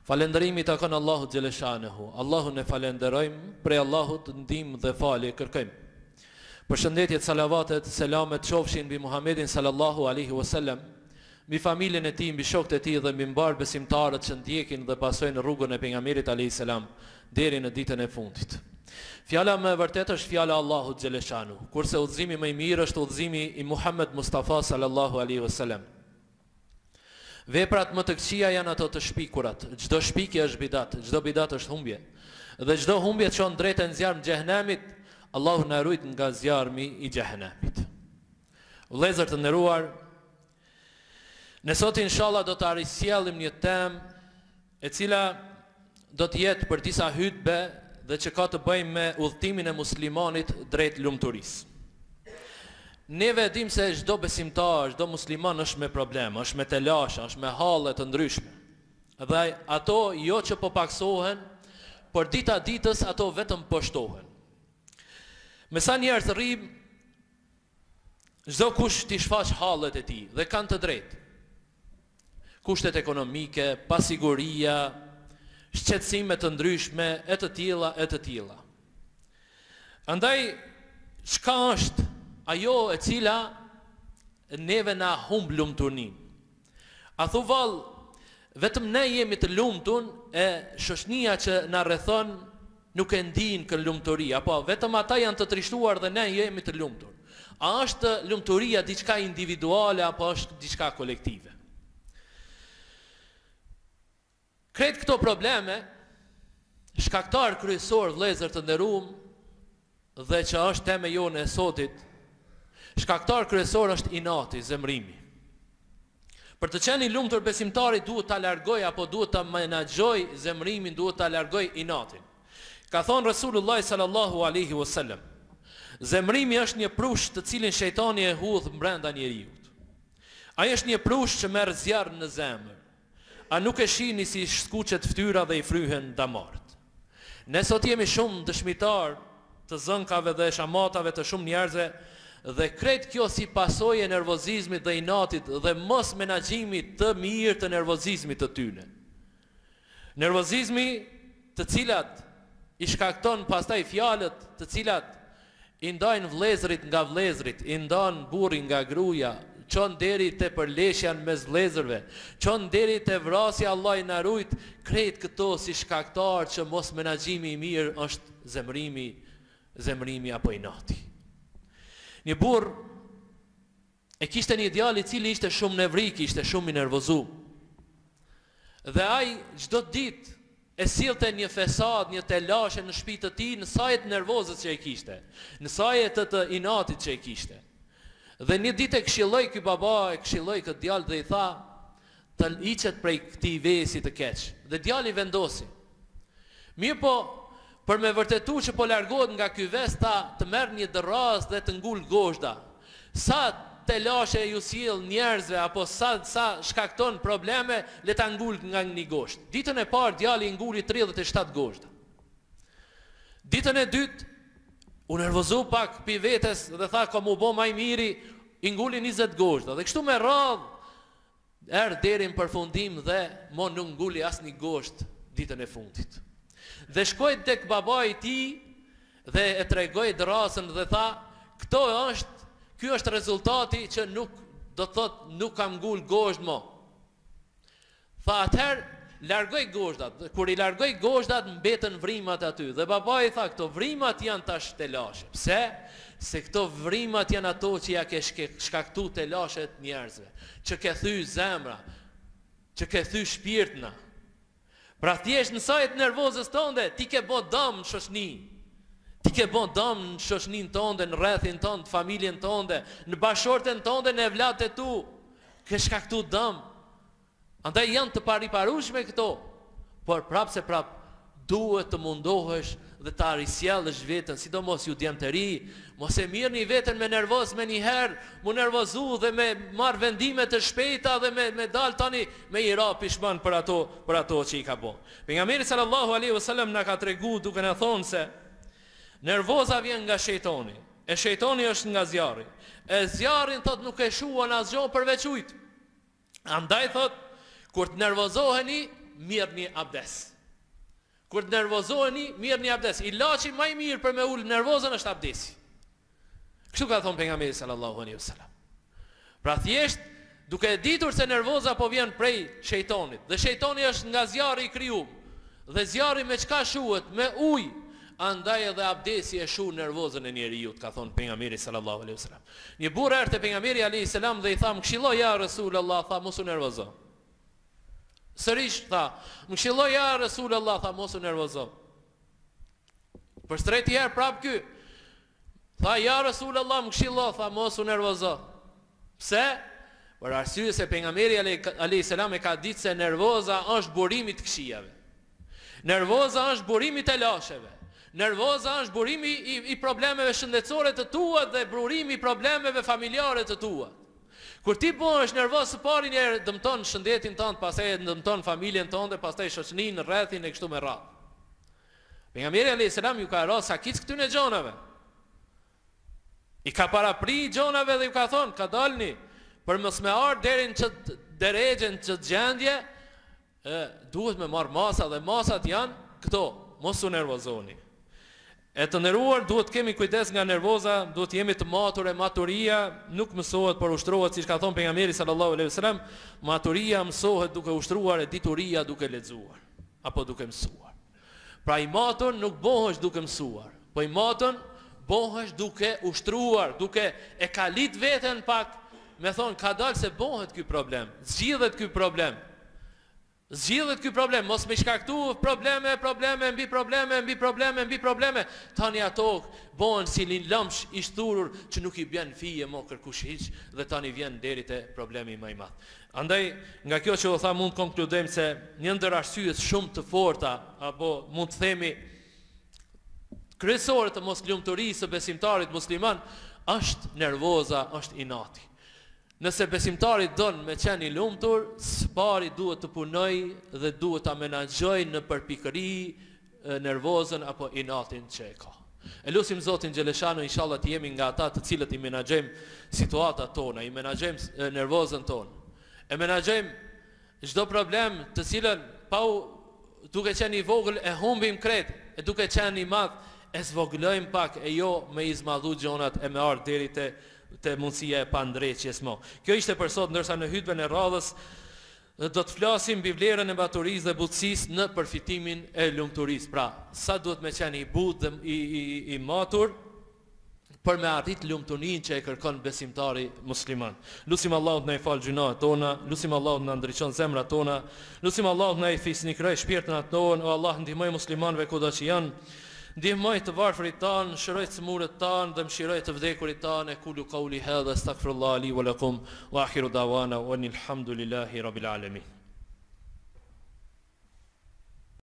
Falënderimi takon Allahut xhaleshanehu. Allahun e falenderojmë, prej Allahut ndihmë dhe falje kërkojmë. Përshëndetje, salavatet, selamet qofshin mbi Muhammedin sallallahu alaihi wasallam, mbi familjen e tij, mbi shokët e tij dhe mbi mbar besimtarët që ndjekin dhe pasojnë rrugën e pejgamberit alayhis salam deri në ditën e fundit. Fjala më e vërtetë është fjala e Allahut xhaleshanehu, kurse udhëzimi më i mirë është udhëzimi i Muhammed Mustafa sallallahu alaihi wasallam. Veprat më të këqija janë ato të shpikurat. Çdo shpikje është bidat, çdo bidat është humbje. Dhe çdo humbje çon drejt e nxjarm xhehenemit. Allahu na ruaj nga zjarmi i xhehenemit. Vëllezër të nderuar, ne sot inshallah do të arrisjellim një temë e cila do të jetë për disa hutbe dhe që ka të bëjë me udhëtimin e muslimanit drejt lumturisë. Neve dim se çdo besimtar, çdo musliman është me probleme, është me telasha, është me halle të ndryshme. Dhe ato jo që po paksohen, por dita ditës ato vetëm po shtohen. Me sa njerëz rrim, çdo kush t'i shfaq hallet e tij dhe kanë të drejtë. Kushtet ekonomike, pasiguria, shqetësime të ndryshme, e të tilla. Andaj, çka është ajo e cila neve na humb lumturnin? A thu vallë, vetëm ne jemi të lumtur e shoqënia që na rrethon nuk e ndin kë lumturi, apo vetëm ata janë të trishtuar dhe ne jemi të lumtur? A është lumturia diçka individuale apo është diçka kolektive? Kretë këto probleme, shkaktar kryesor, vëllezër të nderuam, dhe që është tema jonë e sotit, shkaktar kryesor është inati, zemrimi. Për të qenë i lumtur besimtari duhet ta largoj apo duhet ta menaxhoj zemrimin, duhet ta largoj inatin. Ka thonë Resulullah sallallahu alaihi wasallam, zemrimi është një prush të cilin shejtani e hudh brenda njeriut. Ai është një prush që merr zjarr në zemër. A nuk e shihni si skuqet fytyra dhe i fryhen damarët? Ne sot jemi shumë dëshmitar të zënkave dhe shamatave të shumë njerëzve, dhe kretë kjo si pasojë e nervozizmit dhe inatit dhe mos menaxhimit të mirë të nervozizmit të tyne. Nervozizmi të cilat i shkakton pastaj fjalët të cilat i ndajnë vëllezërit nga vëllezërit, i ndan burri nga gruaja, çon deri te përleshjan mes vëllezërve, çon deri te vrasja, Allah i na ruaj, kretë këto si shkaktar që mos menaxhimi i mirë është zemrimi apo inati. Një burr e kishte një djalë i cili ishte shumë nevrik, ishte shumë i nervozu. Dhe ai çdo ditë e sillte një fesad, një telashe në shtëpinë e tij, në sajet nervozës që e kishte, në sajet të inatit që e kishte. Dhe një ditë e këshilloi ky baba, e këshilloi këtë djalë dhe i tha të hiqet prej këtij vesi të keq. Dhe djali vendosi. Mirë po, për me vërtetu që po largohet nga ky ves, të merr një dërraz dhe të ngul gozhda. Sa telashe ju sjell njerëzve apo sa shkakton probleme, le ta ngul nga një gozhdë. Ditën e parë djali i nguli 37 gozhda. Ditën e dytë u nervozu pak pi vetes dhe tha ko mu bo maj miri, i nguli 20 gozhda. Dhe kështu me radhë deri në përfundim dhe mo nuk nguli as një gozhdë ditën e fundit. Dhe shkoi tek babai i tij dhe e tregoi drasën dhe tha, ky është rezultati që nuk do të thot nuk kam ngul gozhdë mo. Tha atëherë largoj gozhdat. Kur i largoj gozhdat mbetën vrimat aty. Dhe babai tha, këto vrimat janë tash telashe. Pse? Se këto vrimat janë ato që ja ke shkaktu telashet njerëzve, që ke thy zemra, që ke thy shpirtna. Pra thjesht në sajt nervozës tënde, ti ke bo dëm në shoqni. Ti ke bo dëm në shoqnin tënde, në rrethin tënde, familjen tënde, në bashorten tënde, në evlat e tu. Ke shkaktu dëm. Andaj janë të pariparueshme këto, por prap se prap duhet të mundohesh dhe të arrisjellësh veten, sidomos ju djemë të ri, mos e mirni veten me nervoz me një herë, mu nervozu dhe me marr vendime të shpejta dhe me dal tani me i ra pishman për ato që i ka bo. Pejgamberi sallallahu alaihi wasallam na ka tregu duke na thonë se nervoza vjen nga shejtani, e shejtani është nga zjarri. E zjarrin thot nuk e shuan asgjë përveç ujit. Andaj thot kur të nervozoheni, mirë një abdes. Kur të nervozoheni, mirë një abdes. Ilaçi më i mirë për me ul nervozën është abdesi. Kështu ka thonë pejgamberi sallallahu alaihi wasallam. Pra thjesht duke e ditur se nervoza po vjen prej shejtonit, dhe shejtoni është nga zjarri i krijuar, dhe zjarri me çka shuhet? Me ujë. Andaj edhe abdesi e shu nervozën e njeriu, ka thonë pejgamberi sallallahu alaihi wasallam. Një burr erdhi te pejgamberi alaihi salam dhe i tha: "Më këshilloj ja Rasulullah", tha: "Mos u nervozo." Sërish tha: "Më këshilloj ja Rasulullah", tha: "Mos u nervozo." Për tretë herë prap ky tha: "Ja Rasulullah, më këshillo", tha: "Mos u nervozo." Pse? Për arsye se pejgamberi alayhis salam e ka ditë se nervoza është burimi i këshijave. Nervoza është burimi i lasheve. Nervoza është burimi i problemeve shëndetësore të tua dhe burimi i problemeve familjare të tua. Kur ti bëhesh nervoz së pari një dëmton shëndetin tënd, pastaj dëmton familjen tënde, pastaj shoqërinë, rrethin e kështu me radhë. Pejgamberi alayhis salam ju ka rënë sakit këtyre gjonave. I ka parapri gjonave dhe ju ka thonë: "Ka dalni për mos me ardh deri në ç't derexhen, ç't gjendje, duhet me marr masa dhe masat janë këto, mos u nervozoni." E të nderuar, duhet kemi kujdes nga nervoza, duhet jemi të matur, e maturia nuk mësohet por ushtrohet, siç ka thonë pejgamberi sallallahu alaihi wasallam, maturia mësohet duke ushtruar, e dituria duke lexuar apo duke mësuar. Pra i matur nuk bëhesh duke mësuar, po i matur bëhesh duke ushtruar, duke e kalit veten pak, me thonë ka dalë se bëhet ky problem, zgjidhet ky problem. Zgjidhet ky problem, mos me shkaktu probleme mbi probleme. Tani ato bëhen si një lëmsh i shturur që nuk i bën fije mo kërkush hiç, dhe tani vjen deri te problemi më i madh. Andaj, nga kjo që u tha, mund të konkludojmë se një ndër arsyet shumë të forta, apo mund të themi kryesore të moslumturisë së besimtarit musliman, është nervoza, është inati. Nëse besimtari don me qenë i lumtur, s'pari duhet të punoj dhe duhet ta menaxhoj në përpikëri nervozën apo inatin që e ka. E lutim Zotin Xheleshanu, inshallah të jemi nga ata të cilët i menaxhojmë situatat tona, i menaxhojmë nervozën tonë. E menaxhojmë çdo problem të cilën duke qenë i vogël e humbim krejt, e duke qenë i madh e zvogëlojmë pak, e jo me izmadhu gjonat e me ardh deri te mundësia e pandreqjes mo. Kjo ishte për sot, ndërsa në hutben e radhës do të flasim mbi vlerën e maturisë dhe butësisë në përfitimin e lumturisë. Pra, sa duhet me qenë i butë dhe i matur për me arrit lumturinë që e kërkon besimtari musliman. Lutim Allahut na i fal gjunat tona, lutim Allahut na ndriçon zemrat tona, lutim Allahut na i fisnikroj shpirtin tonë, o Allah ndihmoj muslimanëve kudo që janë. Ndihmoj të varfërit tanë, shëroj të smurët tanë dhe mëshiroj të vdekurit tanë. E kulu qauli hadha astaghfirullah li wa lakum wa akhiru dawana wa anil hamdulillahi rabbil alamin.